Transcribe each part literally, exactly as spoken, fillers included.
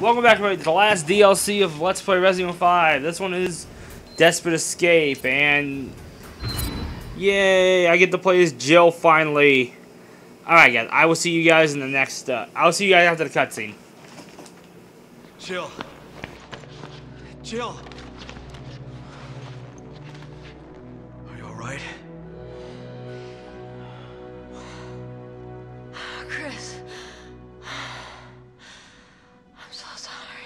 welcome back to the last D L C of Let's Play Resident Evil five. This one is Desperate Escape, and yay, I get to play as Jill finally. Alright guys, I will see you guys in the next, uh, I'll see you guys after the cutscene. Jill. Jill. Are you alright? Chris. I'm so sorry.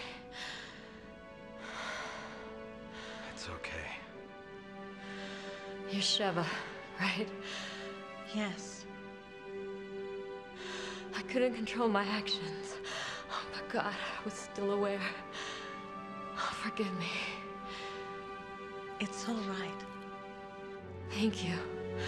It's okay. You're Sheva, right? Yes. I couldn't control my actions. Oh, but God, I was still aware. Oh, forgive me. It's all right. Thank you.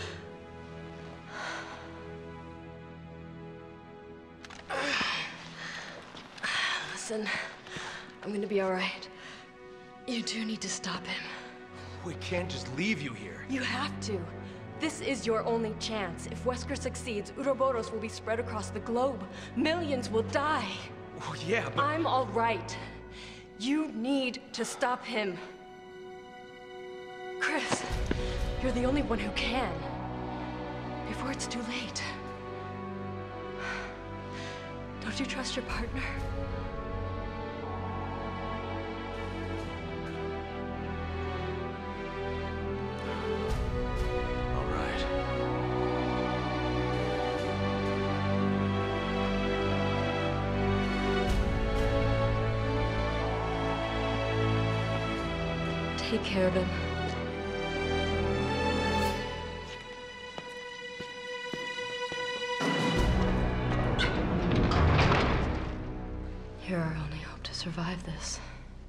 Listen, I'm gonna be all right. You do need to stop him. We can't just leave you here. You have to. This is your only chance. If Wesker succeeds, Uroboros will be spread across the globe. Millions will die. Oh, yeah, but... I'm all right. You need to stop him. Chris, you're the only one who can. Before it's too late. Don't you trust your partner? Take care of him. You're our only hope to survive this.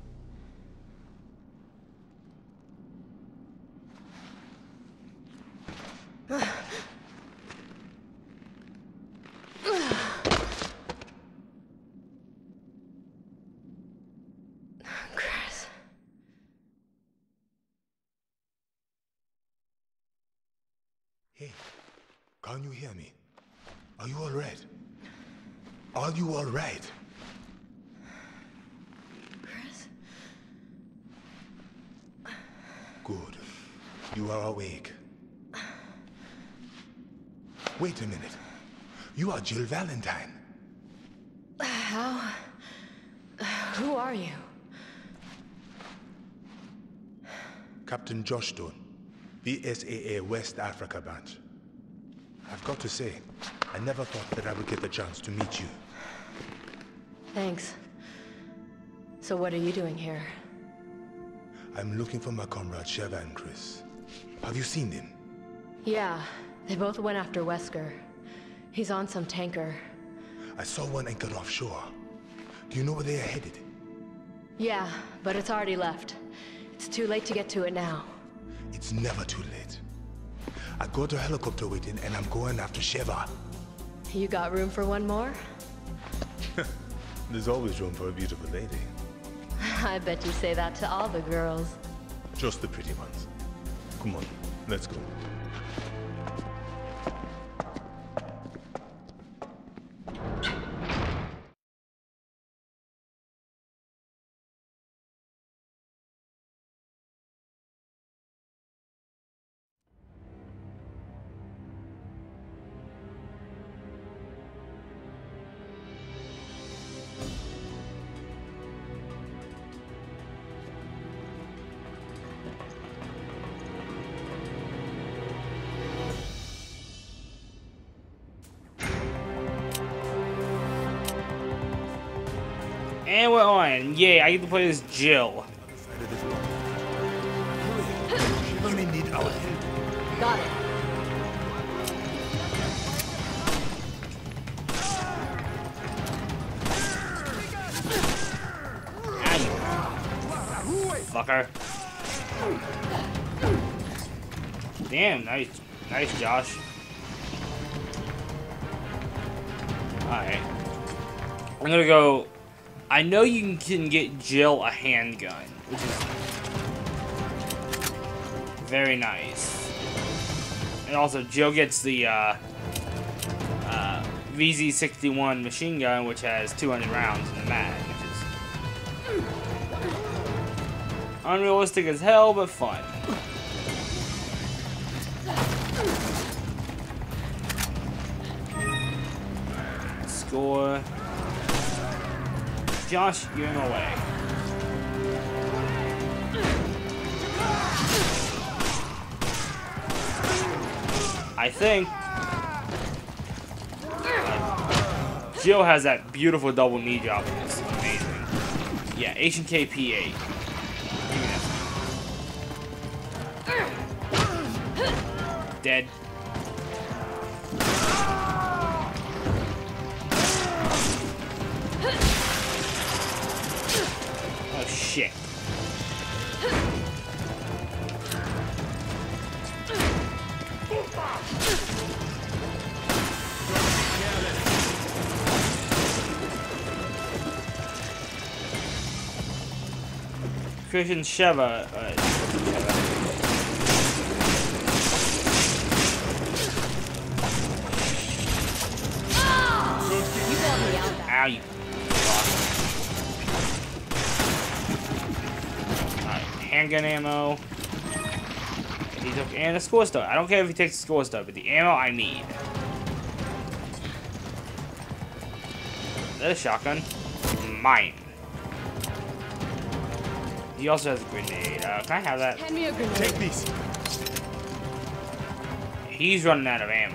Chris. Hey, can you hear me? Are you all right? Are you all right? Chris? Good. You are awake. Wait a minute. You are Jill Valentine. How? Who are you? Captain Josh Stone, B S A A West Africa Branch. I've got to say, I never thought that I would get the chance to meet you. Thanks. So what are you doing here? I'm looking for my comrade Sheva and Chris. Have you seen them? Yeah, they both went after Wesker. He's on some tanker. I saw one anchored offshore. Do you know where they are headed? Yeah, but it's already left. It's too late to get to it now. It's never too late. I got a helicopter waiting and I'm going after Sheva. You got room for one more? There's always room for a beautiful lady. I bet you say that to all the girls. Just the pretty ones. Come on, let's go. And we're on. Yay, I get to play as Jill. Sheva may need our help. Got it. Fucker. Damn, nice. Nice, Josh. Alright. I'm gonna go... I know you can get Jill a handgun, which is very nice. And also, Jill gets the uh, uh, V Z sixty-one machine gun, which has two hundred rounds in the mag, which is Unrealistic as hell, but fun. Score. Josh, you're in the way. I think Jill has that beautiful double knee drop. It's amazing. Yeah, H and K P eight. Dead. Oh shit. Christian Sheva. Uh, Ow, you Alright, handgun ammo. He took, and a score star. I don't care if he takes the score star, but the ammo I need. Is that a shotgun? Mine. He also has a grenade. Uh, can I have that? Hand me a grenade. Take these. He's running out of ammo.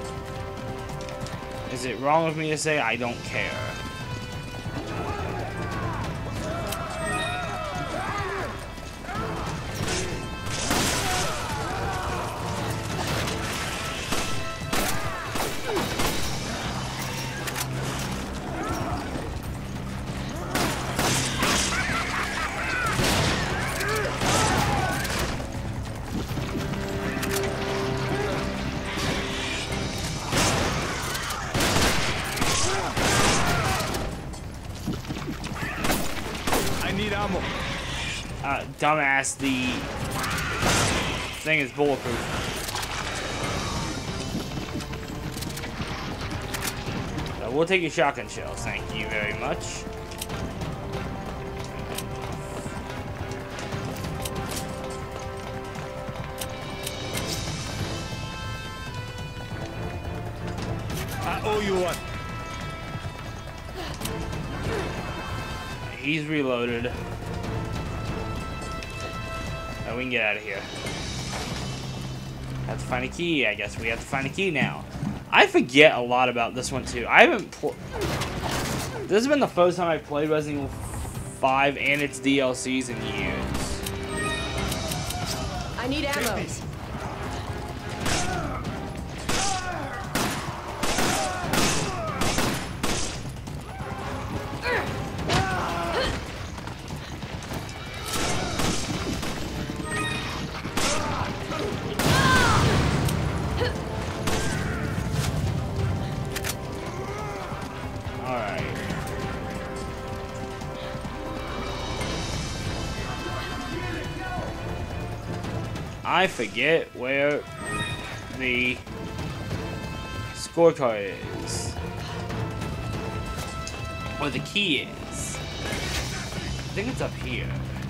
Is it wrong of me to say I don't care? Uh, dumbass, the thing is bulletproof. So we'll take your shotgun shells, thank you very much. I owe you one. He's reloaded. Oh, we can get out of here. Have to find a key. I guess we have to find a key now. I forget a lot about this one too. I haven't pl- This has been the first time I played Resident Evil five and its D L Cs in years. I need ammo. I forget where the scorecard is. Or the key is. I think it's up here.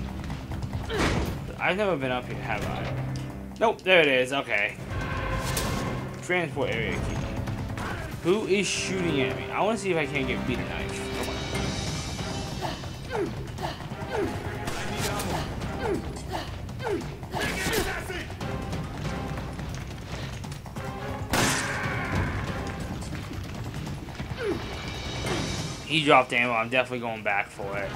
I've never been up here, have I? Nope, there it is, okay. Transport area key. Who is shooting at me? I want to see if I can't get beat a knife. Come on. He dropped ammo. I'm definitely going back for it.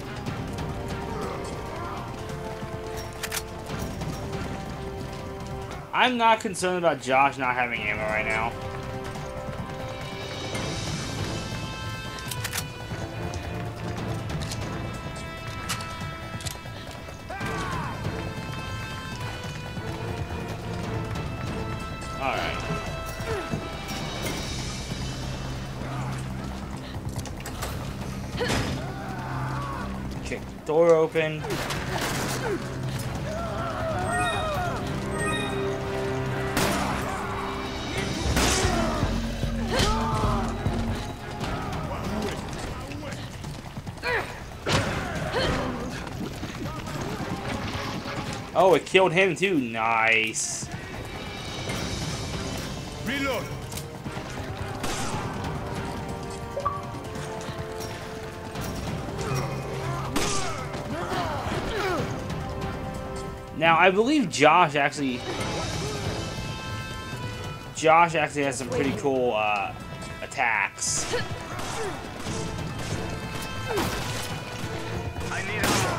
I'm not concerned about Josh not having ammo right now. Alright. Kick the door open. Oh, it killed him too. Nice. Reload. Now, I believe Josh actually... Josh actually has some pretty cool uh, attacks. I need ammo.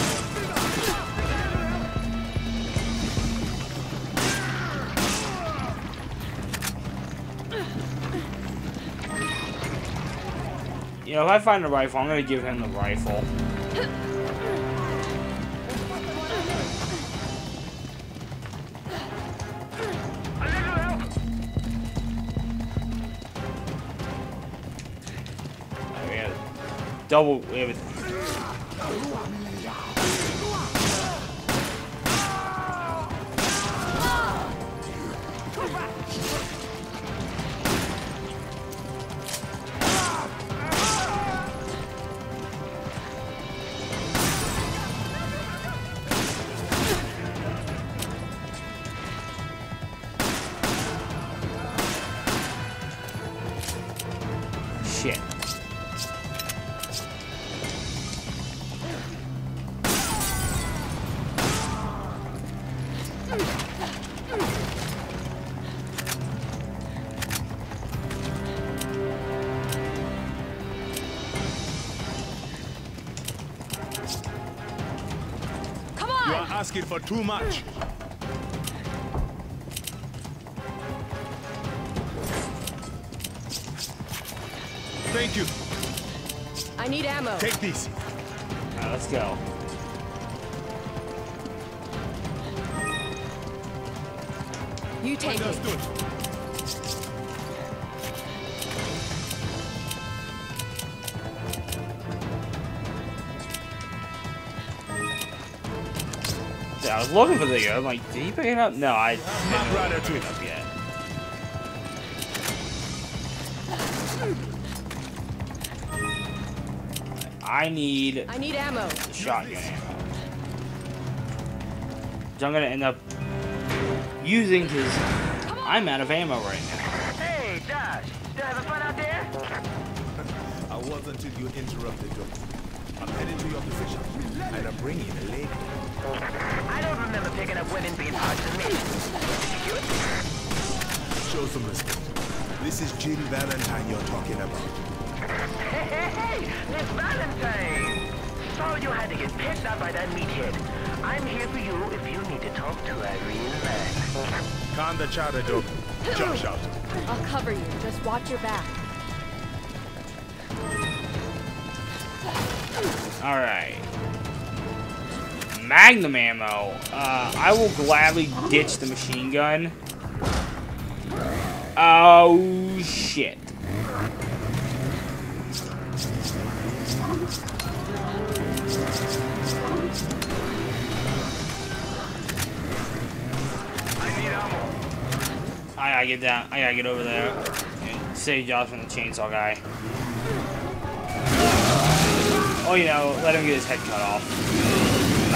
You know, if I find a rifle, I'm gonna give him the rifle. We have double. We have. Shit. Come You are on! asking for too much. Thank you. I need ammo. Take these. Alright, let's go. You take it. Understood. Yeah, I was looking for the gun. I'm like, did he pick it up? No, I didn't I'd rather pick it do. up yet. I need I need ammo. shotgun ammo. Which I'm gonna end up using because I'm out of ammo right now. Hey, Josh, still having fun out there? I was until you interrupted, Doctor. I'm heading to your position, and I'm bringing a lady. I don't remember picking up women being part of the mission. Show some respect. This is Jill Valentine you're talking about. Hey, hey, hey, Miss Valentine! So you had to get picked up by that meathead. I'm here for you if you need to talk to Irene Mann. Calm the chatter, Doc. Josh out. I'll cover you. Just watch your back. Alright. Magnum ammo. Uh, I will gladly ditch the machine gun. Oh, shit. I need ammo. I gotta get down. I gotta get over there and save Josh from the chainsaw guy. Oh, you know, let him get his head cut off.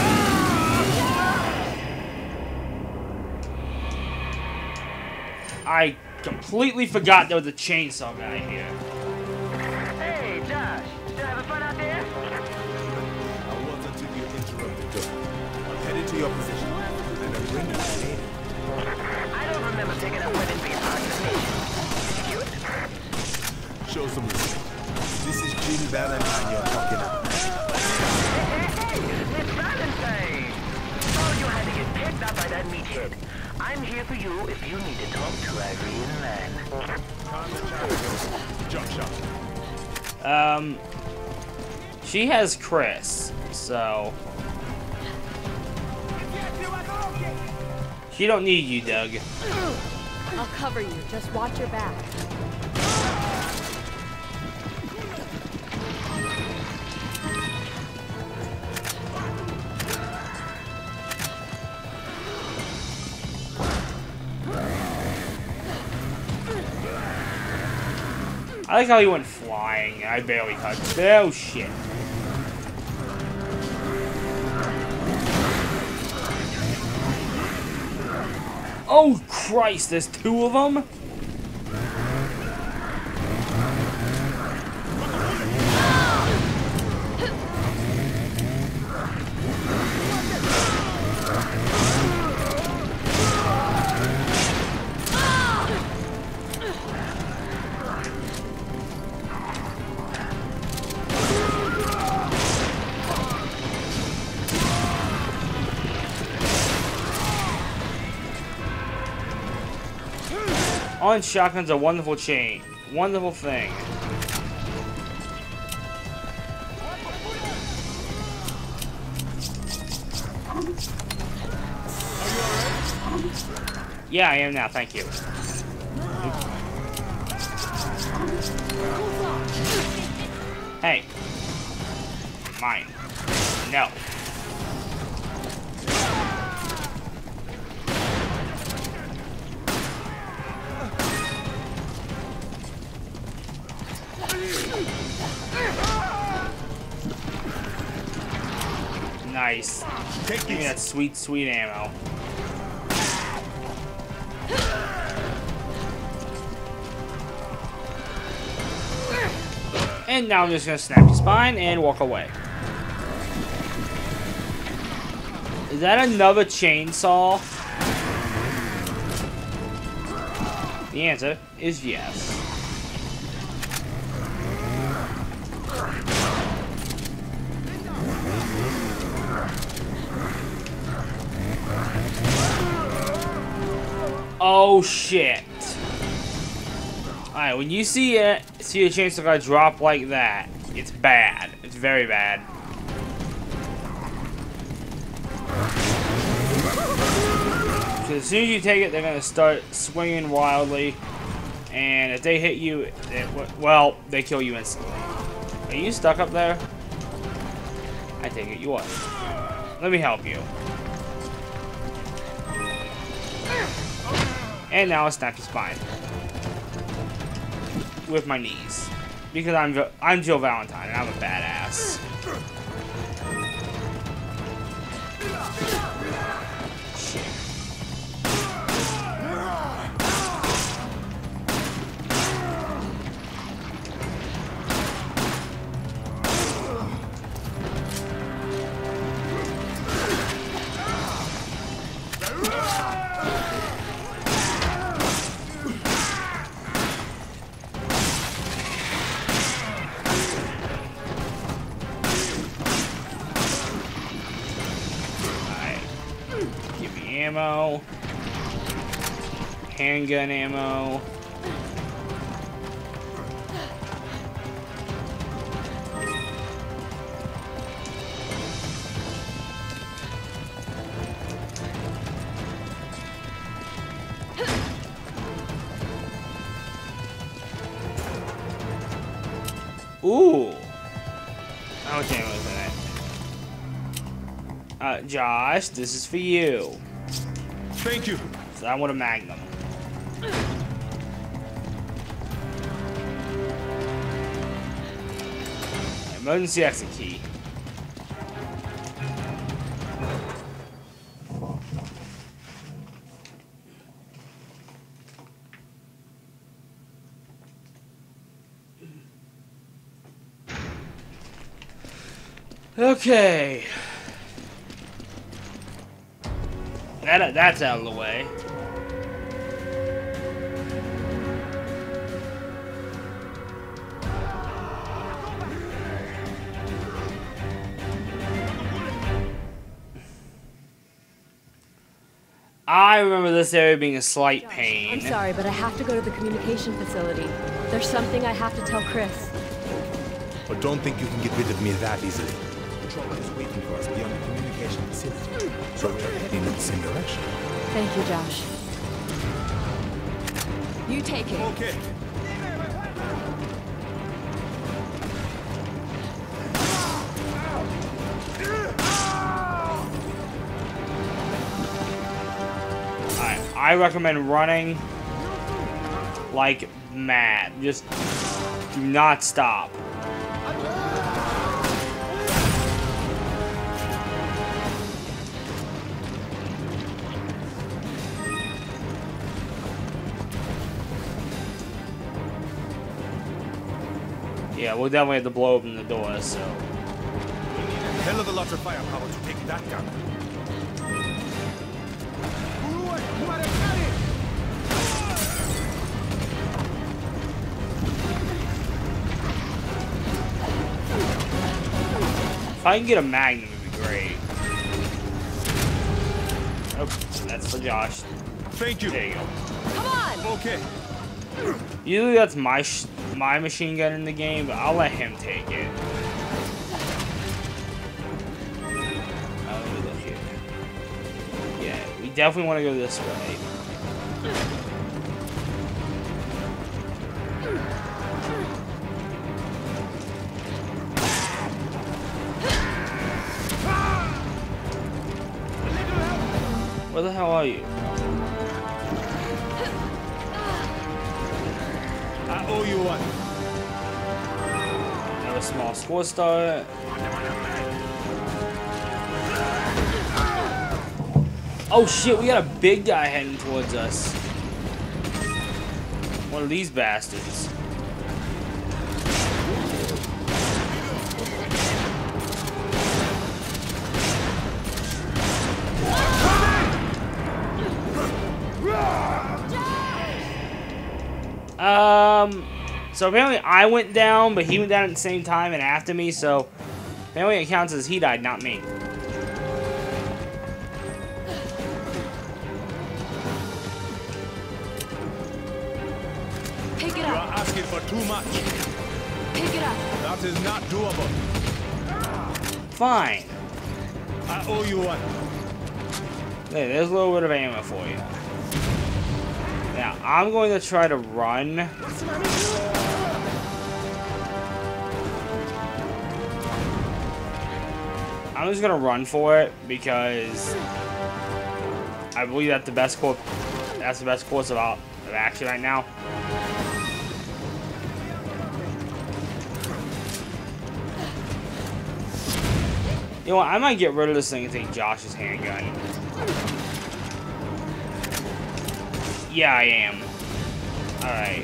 I completely forgot there was a chainsaw guy here. Hey, Josh, still having fun out there? I was until you interrupted, Doc. I'm headed to your position, and I'm bringing a lady. I don't remember picking up women being part of the mission. Show some respect. This is Jill Valentine you're talking about. Hey, hey, hey, Miss Valentine! So you had to get picked up by that meathead. I'm here for you if you need to talk to Irene Mann. Calm the chatter, Doc. Josh out. Um, she has Chris, so she don't need you, Doug. I'll cover you. Just watch your back. I like how he went flying. I barely touched. Oh shit. Oh, Christ, there's two of them? On shotgun's a wonderful chain. Wonderful thing. Yeah, I am now, thank you. Hey. Mine. No. Nice. Take Give me that sweet, sweet ammo. And now I'm just gonna snap your spine and walk away. Is that another chainsaw? The answer is yes. Oh shit. Alright, when you see it, see a chainsaw guy drop like that, it's bad. It's very bad. Because as soon as you take it, they're gonna start swinging wildly. And if they hit you, it, well, they kill you instantly. Are you stuck up there? I take it you are. Let me help you. And now I'll snap your spine with my knees, because I'm I'm Jill Valentine and I'm a badass. Shit. Ammo, handgun ammo. Ooh. How much ammo is in it? Uh, Josh, this is for you. Thank you. So I want a Magnum. Emergency exit key. Okay. That, that's out of the way. I remember this area being a slight pain. I'm sorry, but I have to go to the communication facility. There's something I have to tell Chris. But don't think you can get rid of me that easily. Patrol is waiting for us beyond the communication facility. So we're heading in the same direction. Thank you, Josh. You take it. Okay. I, I recommend running like mad. Just do not stop. yeah, we'll definitely have to blow open the door, so. Hell of a lot of firepower to take that down. If I can get a magnum, it'd be great. Oh, that's for Josh. Thank you. There you go. Come on! Okay. Usually that's my sh my machine gun in the game, but I'll let him take it. Oh, let me look here. Yeah, we definitely want to go this way. Where the hell are you? I owe you one. Another small score star. Oh shit, we got a big guy heading towards us. One of these bastards. Um, so apparently I went down, but he went down at the same time and after me, so apparently it counts as he died, not me. Pick it You up. are asking for too much. Pick it up. That is not doable. Fine. I owe you one. There, there's a little bit of ammo for you. Now, I'm going to try to run. I'm just going to run for it because I believe that's the best course. That's the best course of, of action right now. You know what? I might get rid of this thing and take Josh's handgun. Yeah, I am. Alright.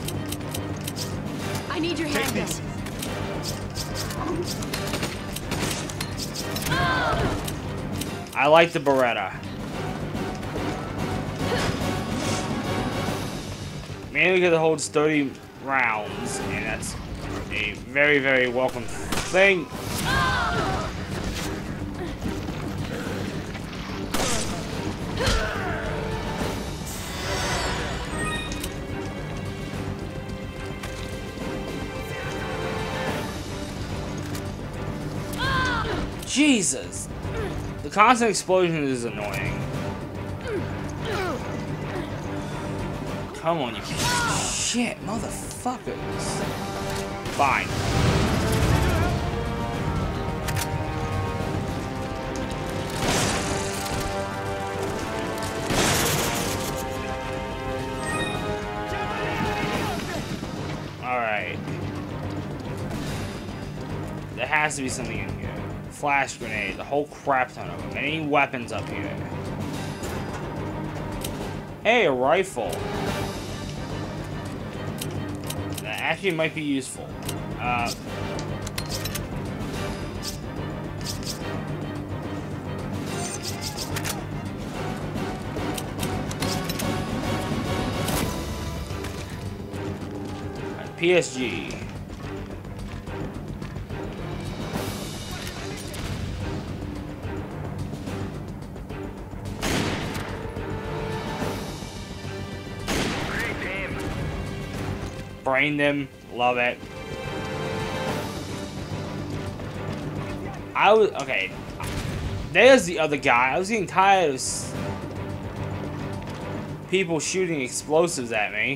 I need your Take handgun. this. I like the Beretta. Mainly because it holds thirty rounds, and that's a very, very welcome thing. Jesus! The constant explosion is annoying. Come on, you shit, motherfuckers. Fine. Alright. There has to be something in here. Flash grenade, a whole crap ton of them. Any weapons up here? Hey, a rifle. That actually might be useful. Uh, P S G. Brain them, love it. I was okay. There's the other guy. I was getting tired of s people shooting explosives at me.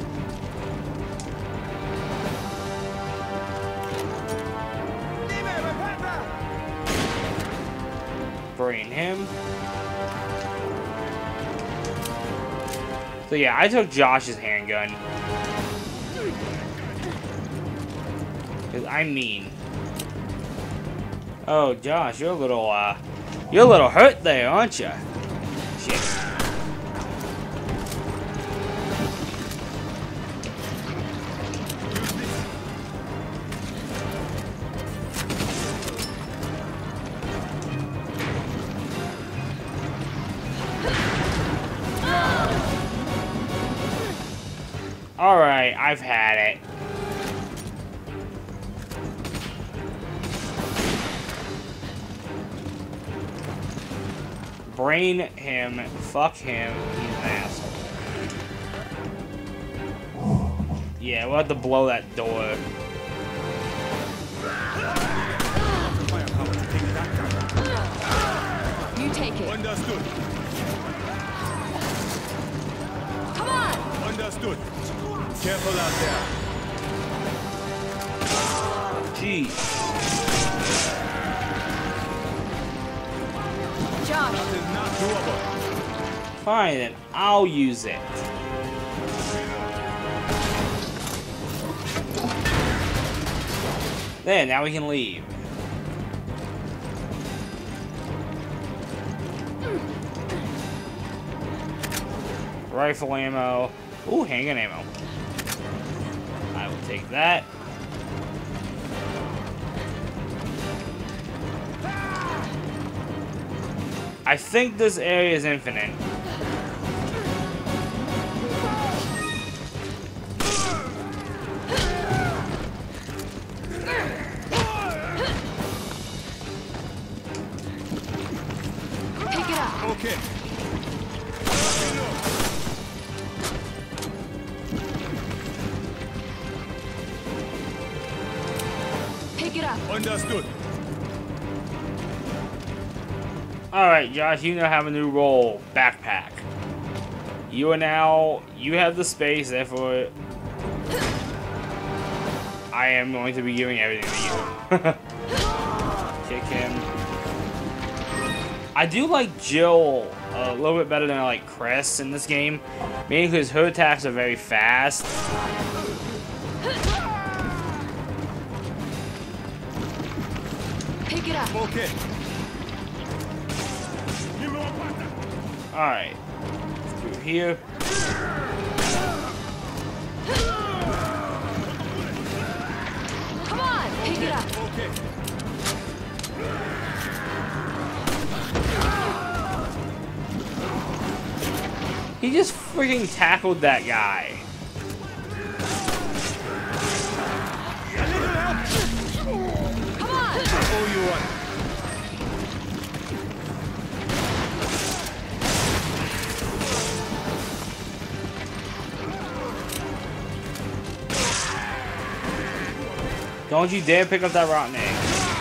Brain him. So yeah, I took Josh's handgun. Cause I'm mean. Oh, Josh, you're a little, uh, you're a little hurt there, aren't you? Shit. Alright, I've had it. Brain him. Fuck him. He's an asshole. Yeah, we'll have to blow that door. Firepower to take that down. You take it. Understood. Come on! Understood. Careful out there. Jeez. Josh, That is not doable. Fine, then I'll use it. There, now we can leave. Rifle ammo. Ooh, handgun ammo. I will take that. I think this area is infinite. pick it up. Okay. Pick it up. Understood. Alright, Josh, you now have a new role. Backpack. You are now... You have the space, therefore... I am going to be giving everything to you. Kick him. I do like Jill a little bit better than I like Chris in this game. Mainly because her attacks are very fast. Pick it up. Okay. Alright. Through here. Come on, pick it up. Okay. He just freaking tackled that guy. Come on. Oh, you want. Don't you dare pick up that rotten egg.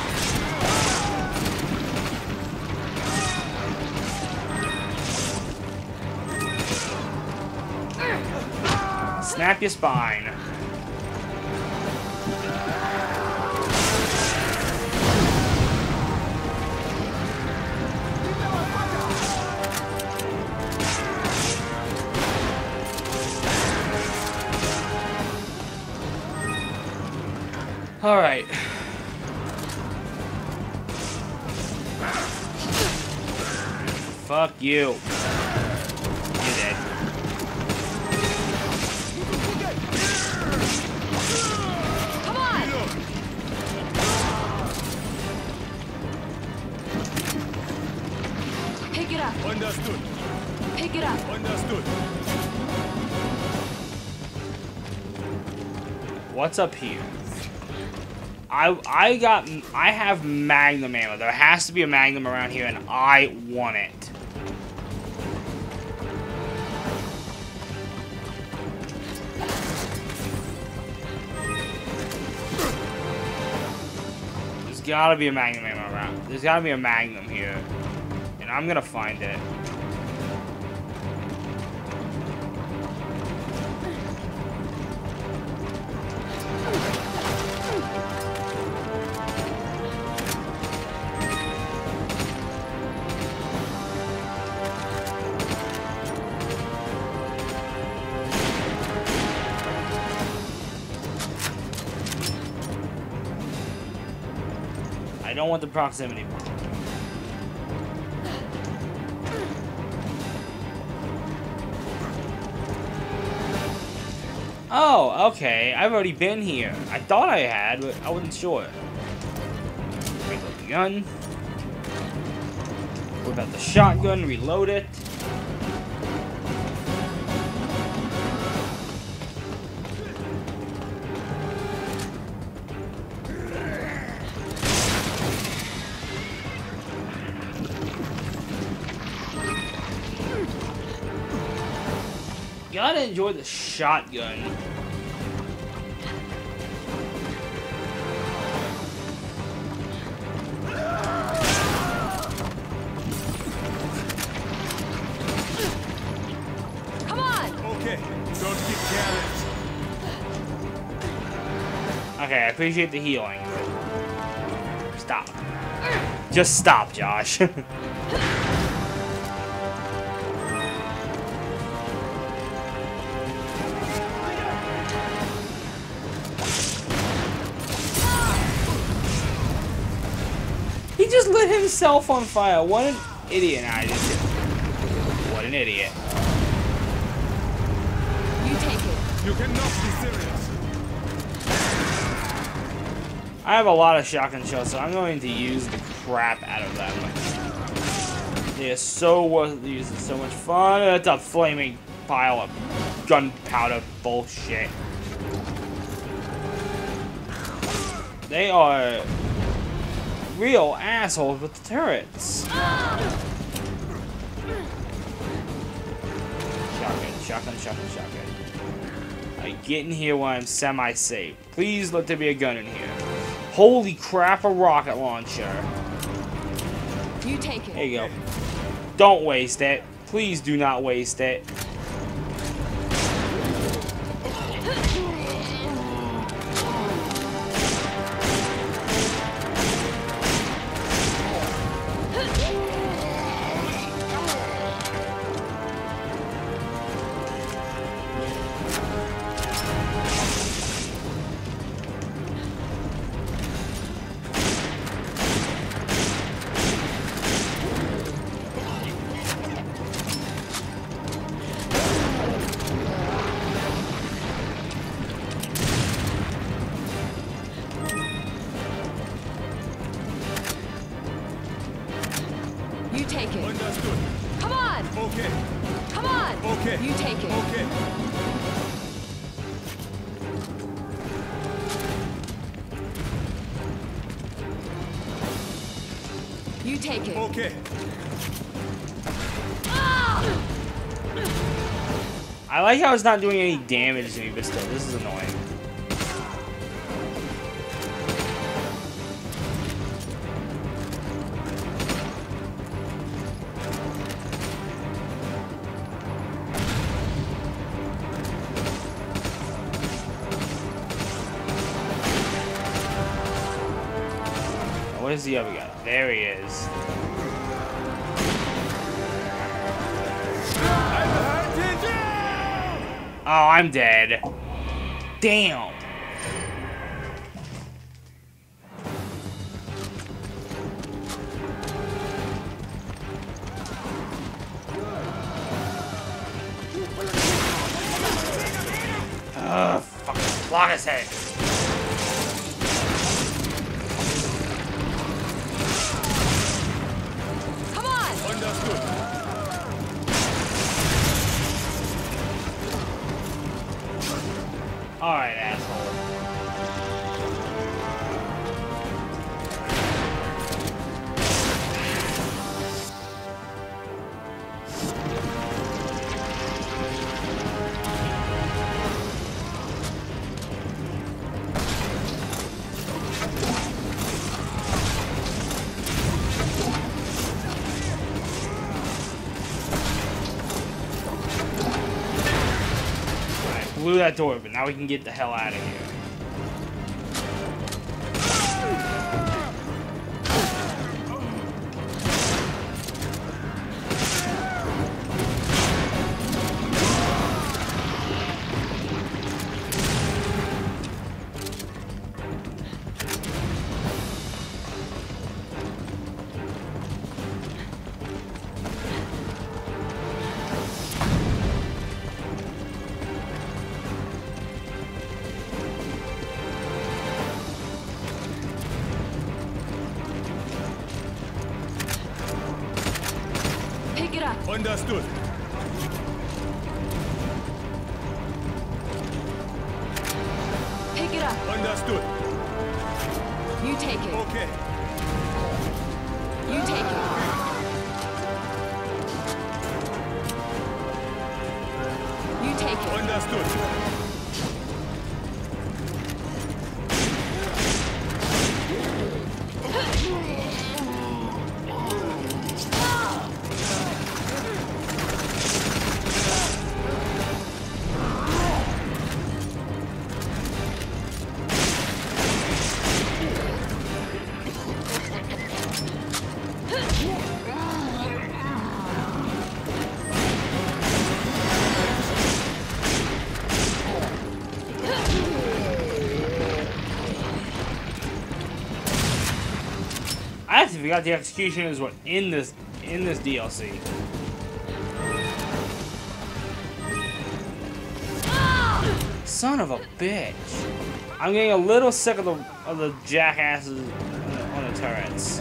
Snap your spine. All right. Fuck you. You're dead. Come on. Pick it up. Understood. Pick it up. Understood. What's up here? I I got I have Magnum ammo. There has to be a Magnum around here, and I want it. There's gotta be a Magnum ammo around. There's gotta be a Magnum here, and I'm gonna find it. I don't want the proximity bomb. Oh, okay. I've already been here. I thought I had, but I wasn't sure. Reload the gun. Whip out the shotgun, reload it. Gotta enjoy the shotgun. Come on! Okay, don't get careless. Okay, I appreciate the healing. Stop. Just stop, Josh. He just lit himself on fire. What an idiot. I just did. What an idiot. You take it. You cannot be serious. I have a lot of shotgun shells, so I'm going to use the crap out of them. They are so worth using, so much fun. It's a flaming pile of gunpowder bullshit. They are real assholes with the turrets. Shotgun, shotgun, shotgun, shotgun. I get in here when I'm semi-safe. Please let there be a gun in here. Holy crap, a rocket launcher. You take it. There you go. Don't waste it. Please do not waste it. You take it. Understood. Come on! Okay. Come on! Okay. You take it. Okay. You take it. Okay. I like how it's not doing any damage to me, but still, this is annoying. Where's the other guy? There he is. Oh, I'm dead. Damn. Ugh, fucking block his head. Alright, asshole. Blew that door, but now we can get the hell out of here. Pick it up. Understood. Pick it up. Understood. You take it. Okay. You take it. You take Understood. I actually forgot the executioners were in this in this D L C. Son of a bitch! I'm getting a little sick of the of the jackasses on the, on the turrets.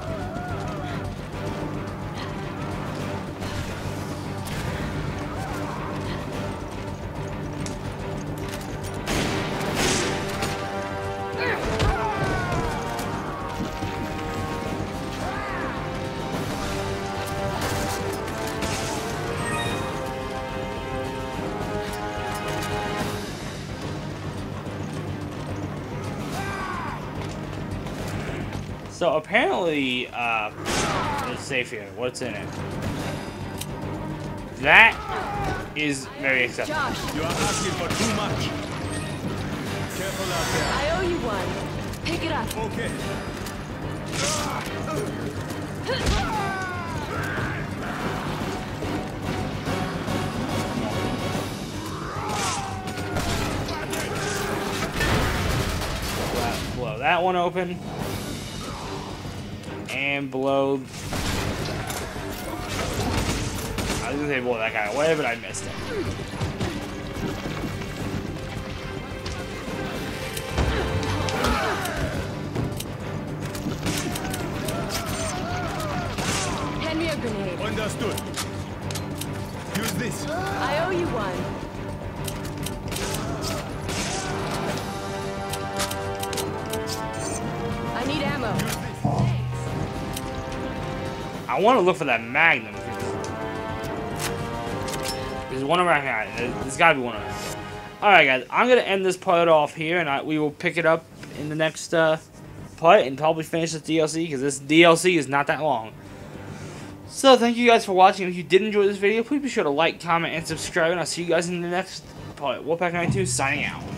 So apparently, uh, it's safe here. What's in it? That is very acceptable. Josh, You are asking for too much. Careful out there. I owe you one. Pick it up. Okay. Blow that one open. And blow. I was gonna say blow that guy away, but I missed it. Hand me a grenade. Understood. Use this. I owe you one. I need ammo. I want to look for that Magnum. There's one around here. There's got to be one around here. Alright, guys. I'm going to end this part off here, and I, we will pick it up in the next uh, part and probably finish this D L C, because this D L C is not that long. So, thank you guys for watching. If you did enjoy this video, please be sure to like, comment, and subscribe, and I'll see you guys in the next part. Wolfpack ninety-two signing out.